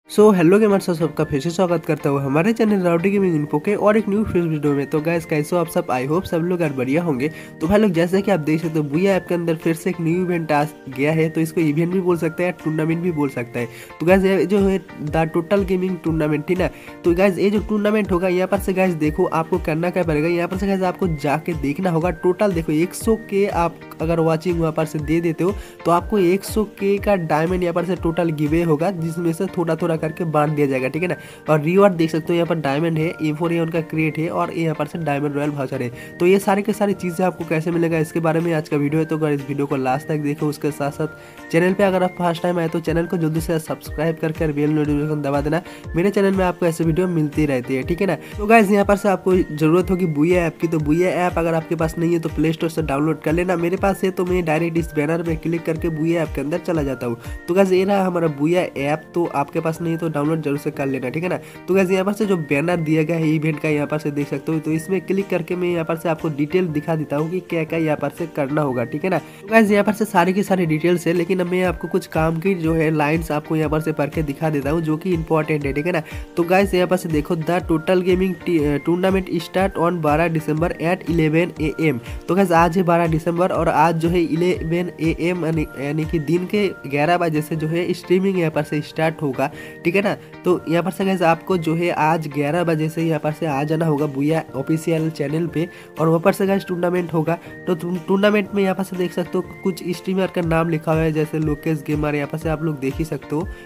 Hello gamers, सबका फिर से स्वागत करता हूँ हमारे चैनल राउडी गेमिंग इन्फो के और एक न्यू फ्रेश वीडियो में। तो गाइस कैसे हो आप सब? आई होप सब लोग यार बढ़िया होंगे। तो भाई लोग जैसे कि आप देख सकते हो बुया ऐप के अंदर फिर से एक न्यू इवेंट आ गया है। तो इसको इवेंट भी बोल सकते हैं, टूर्नामेंट भी बोल सकते हैं। तो गाइस ये जो है द टोटल गेमिंग टूर्नामेंट थी ना, तो गाइस ये जो टूर्नामेंट होगा यहाँ पर से गाइस देखो आपको करना क्या पड़ेगा। यहाँ पर से गाइस आपको जाके देखना होगा। टोटल देखो 100 के आप अगर वॉचिंग वहाँ पर से दे देते हो तो आपको 100 के का डायमंड यहाँ पर से टोटल गिवे होगा, जिसमें से थोड़ा थोड़ा करके बांट दिया जाएगा। ठीक है ना। और रिवॉर्ड देख सकते हो यहाँ पर डायमंड है, E4 उनका क्रिएट है और यहाँ पर से डायमंड रॉयल वाउचर है। तो ये सारी की सारी चीज़ें आपको कैसे मिलेगा इसके बारे में आज का वीडियो है। तो अगर इस वीडियो को लास्ट तक देखो, उसके साथ साथ चैनल पे अगर आप फर्स्ट टाइम आए तो चैनल को जल्दी से सब्सक्राइब करके बेल नोटिफिकेशन दबा देना। मेरे चैनल में आपको ऐसे वीडियो मिलती रहती है। ठीक है ना। तो गाइस यहाँ पर से आपको जरूरत होगी बुया ऐप की। तो बुया ऐप अगर आपके पास नहीं है तो प्ले स्टोर से डाउनलोड कर लेना। मेरे पास है तो मैं डायरेक्ट इस बैनर में क्लिक करके बुया ऐप के अंदर चला जाता हूँ। तो गाइस ये रहा हमारा बुया ऐप। तो आपके पास नहीं है तो डाउनलोड जरूर से कर लेना। ठीक है ना। तो गाइस यहाँ पर से जो बैनर दिया गया है इवेंट का यहाँ पर से देख सकते हो। तो इसमें क्लिक करके मैं यहाँ पर से आपको डिटेल दिखा देता हूँ कि क्या क्या यहाँ पर से करना होगा। ठीक है ना। तो गाइस यहाँ पर से सारी की सारी डिटेल्स है, लेकिन अब मैं आपको कुछ काम की जो है लाइन्स आपको यहाँ पर से पढ़ के दिखा देता हूँ जो कि इंपॉर्टेंट है। ठीक है ना। तो गाइस यहाँ पर से देखो the total gaming tournament start on 12 December at 11 AM। तो गाइस आज है 12 दिसंबर और आज जो है 11 AM यानी कि दिन के 11 बजे से जो है स्ट्रीमिंग यहाँ पर से स्टार्ट होगा। ठीक है ना। तो यहाँ पर से गाइस आपको जो है आज 11 बजे से यहाँ पर से आ जाना होगा बुया ऑफिशियल चैनल पे और वहाँ पर से गाइस टूर्नामेंट होगा। तो टूर्नामेंट में यहाँ पर से देख सकते हो कुछ स्ट्रीमर का नाम लिखा हुआ है, जैसे लोकेश गेमर। यहाँ पर से आप लोग देख ही सकते हो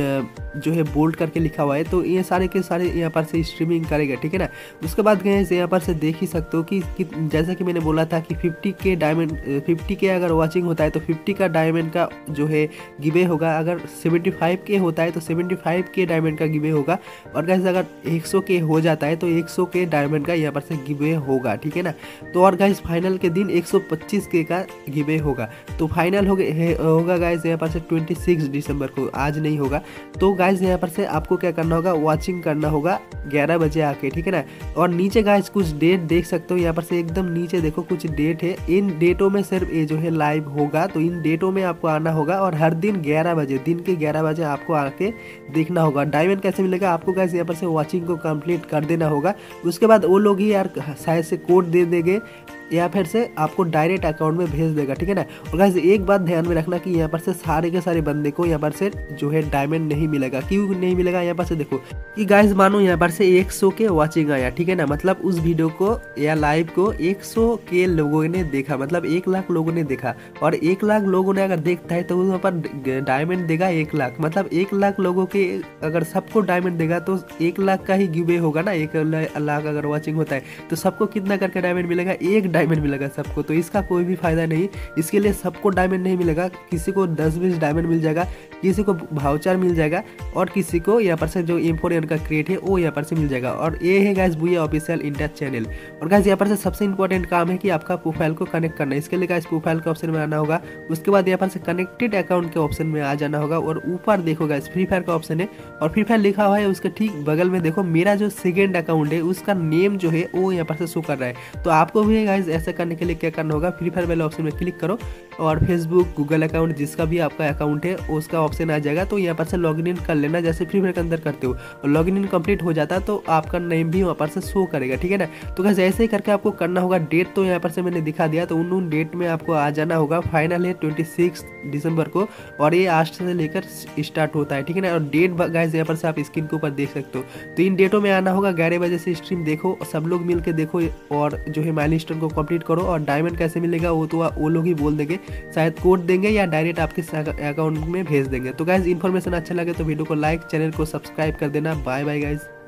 जो है बोल्ड करके लिखा हुआ है। तो ये सारे के सारे यहाँ पर से स्ट्रीमिंग करेगा। ठीक है ना। उसके बाद गए यहाँ पर से देख ही सकते हो कि जैसा कि मैंने बोला था कि 50 के डायमंड 50 के अगर वॉचिंग होता है तो 50 का डायमंड का जो है गिवे होगा। अगर 75 के होता है तो 75 के डायमंड का गिवे होगा। और गाइस अगर 100 के हो जाता है तो 100 के डायमंड का यहाँ पर से गिवे होगा। ठीक है ना। तो और गाइस फाइनल के दिन 125 के का गिवे होगा। तो फाइनल होगा गाइस यहाँ पर से 26 दिसंबर को, आज नहीं होगा। तो गाइस यहाँ पर से आपको क्या करना होगा, वॉचिंग करना होगा 11 बजे आके। ठीक है ना। और नीचे गाइस कुछ डेट देख सकते हो, यहाँ पर से एकदम नीचे देखो कुछ डेट है। इन डेटों में सिर्फ ये जो है लाइव होगा। तो इन डेटों में आपको आना होगा और हर दिन 11 बजे, दिन के 11 बजे आपको आके देखना होगा। डायमंड कैसे मिलेगा आपको गाइस, यहाँ पर से वॉचिंग को कंप्लीट कर देना होगा। उसके बाद वो लोग ही यार शायद से कोड दे देंगे या फिर से आपको डायरेक्ट अकाउंट में भेज देगा। ठीक है ना। और गाइस एक बात ध्यान में रखना कि यहाँ पर से सारे के सारे बंदे को यहाँ पर से जो है डायमंड नहीं मिलेगा। क्यों नहीं मिलेगा, यहाँ पर से देखो कि गाइस मानो यहाँ पर से 100 के वॉचिंग आया। ठीक है ना। मतलब उस वीडियो को या लाइव को 100 के लोगों ने देखा, मतलब 1 लाख लोगों ने देखा। और 1 लाख लोगों ने अगर देखता है तो वहाँ पर डायमंड देगा 1 लाख। मतलब 1 लाख लोगों के अगर सबको डायमंड देगा तो 1 लाख का ही गिवे होगा ना। 1 लाख अगर वॉचिंग होता है तो सबको कितना करके डायमंड मिलेगा, 1 डायमंड मिलेगा सबको। तो इसका कोई भी फायदा नहीं, इसके लिए सबको डायमंड नहीं मिलेगा। किसी को 10-20 डायमंड मिल जाएगा, किसी को वाउचर मिल जाएगा और किसी को यहाँ पर से जो M4 का क्रिएट है वो यहाँ पर से मिल जाएगा। और ये है guys Booyah official India channel. और गाइस यहाँ पर से सबसे इंपॉर्टेंट काम है कि आपका प्रोफाइल को कनेक्ट करना है। इसके लिए गाइस प्रोफाइल के ऑप्शन में आना होगा। उसके बाद यहाँ पर से कनेक्टेड अकाउंट के ऑप्शन में आ जाना होगा और ऊपर देखो गाइस फ्री फायर का ऑप्शन है और फ्री फायर लिखा हुआ है। उसके ठीक बगल में देखो मेरा जो सेकेंड अकाउंट है उसका नेम जो है वो यहाँ पर से शो कर रहा है। तो आपको भी गाइस ऐसा करने के लिए क्या करना होगा, फ्री फायर वाले ऑप्शन में क्लिक करो और फेसबुक, गूगल अकाउंट, जिसका भी आपका अकाउंट है उसका ऑप्शन आ जाएगा। तो यहाँ पर से लॉगिन इन कर लेना जैसे फ्री फायर के अंदर करते हो। और लॉगिन इन कंप्लीट हो जाता है तो आपका नेम भी वहाँ पर से शो करेगा। ठीक है ना। तो गाइस ऐसे ही करके आपको करना होगा। डेट तो यहाँ पर से मैंने दिखा दिया, तो उन डेट में आपको आ जाना होगा। फाइनल है 26 दिसंबर को और ये आज से लेकर स्टार्ट होता है। ठीक है ना। और डेट गाइस यहाँ पर से आप स्क्रीन के ऊपर देख सकते हो। तो इन डेटों में आना होगा, 11 बजे से स्ट्रीम देखो, सब लोग मिल के देखो और जो है माइलस्टोन को कंप्लीट करो। और डायमंड कैसे मिलेगा वो तो वो लोग ही बोल देंगे, शायद कोड देंगे या डायरेक्ट आपके अकाउंट में भेज देंगे। तो गाइस इन्फॉर्मेशन अच्छा लगे तो वीडियो को लाइक, चैनल को सब्सक्राइब कर देना। Bye bye guys.